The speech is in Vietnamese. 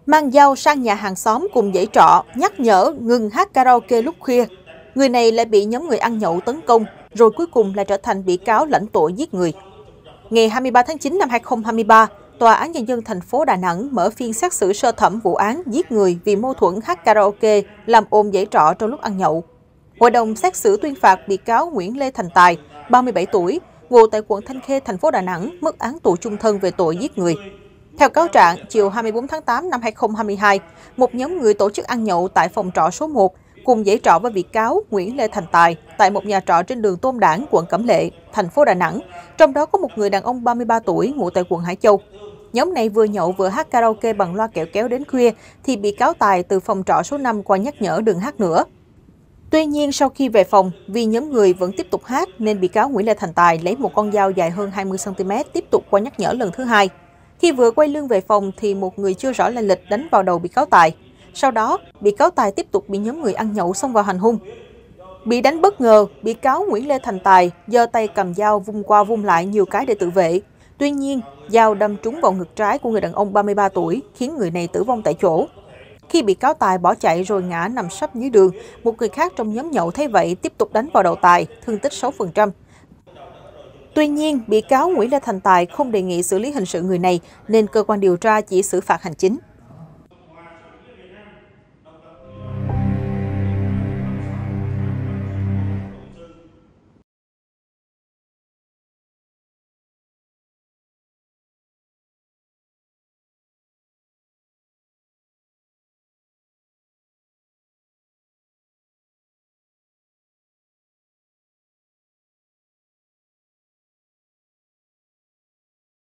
Mang dao sang nhà hàng xóm cùng dãy trọ, nhắc nhở ngừng hát karaoke lúc khuya. Người này lại bị nhóm người ăn nhậu tấn công, rồi cuối cùng lại trở thành bị cáo lãnh tội giết người. Ngày 23 tháng 9 năm 2023, Tòa án Nhân dân thành phố Đà Nẵng mở phiên xét xử sơ thẩm vụ án giết người vì mâu thuẫn hát karaoke làm ồn dãy trọ trong lúc ăn nhậu. Hội đồng xét xử tuyên phạt bị cáo Nguyễn Lê Thành Tài, 37 tuổi, ngụ tại quận Thanh Khê, thành phố Đà Nẵng, mức án tù chung thân về tội giết người. Theo cáo trạng, chiều 24 tháng 8 năm 2022, một nhóm người tổ chức ăn nhậu tại phòng trọ số 1 cùng dãy trọ với bị cáo Nguyễn Lê Thành Tài tại một nhà trọ trên đường Tôn Đản, quận Cẩm Lệ, thành phố Đà Nẵng. Trong đó có một người đàn ông 33 tuổi ngụ tại quận Hải Châu. Nhóm này vừa nhậu vừa hát karaoke bằng loa kẹo kéo đến khuya thì bị cáo Tài từ phòng trọ số 5 qua nhắc nhở đừng hát nữa. Tuy nhiên, sau khi về phòng, vì nhóm người vẫn tiếp tục hát nên bị cáo Nguyễn Lê Thành Tài lấy một con dao dài hơn 20 cm tiếp tục qua nhắc nhở lần thứ hai. Khi vừa quay lưng về phòng thì một người chưa rõ lai lịch đánh vào đầu bị cáo Tài. Sau đó, bị cáo Tài tiếp tục bị nhóm người ăn nhậu xông vào hành hung. Bị đánh bất ngờ, bị cáo Nguyễn Lê Thành Tài giơ tay cầm dao vung qua vung lại nhiều cái để tự vệ. Tuy nhiên, dao đâm trúng vào ngực trái của người đàn ông 33 tuổi, khiến người này tử vong tại chỗ. Khi bị cáo Tài bỏ chạy rồi ngã nằm sấp dưới đường, một người khác trong nhóm nhậu thấy vậy tiếp tục đánh vào đầu Tài, thương tích 6%. Tuy nhiên, bị cáo Nguyễn Lê Thành Tài không đề nghị xử lý hình sự người này nên cơ quan điều tra chỉ xử phạt hành chính.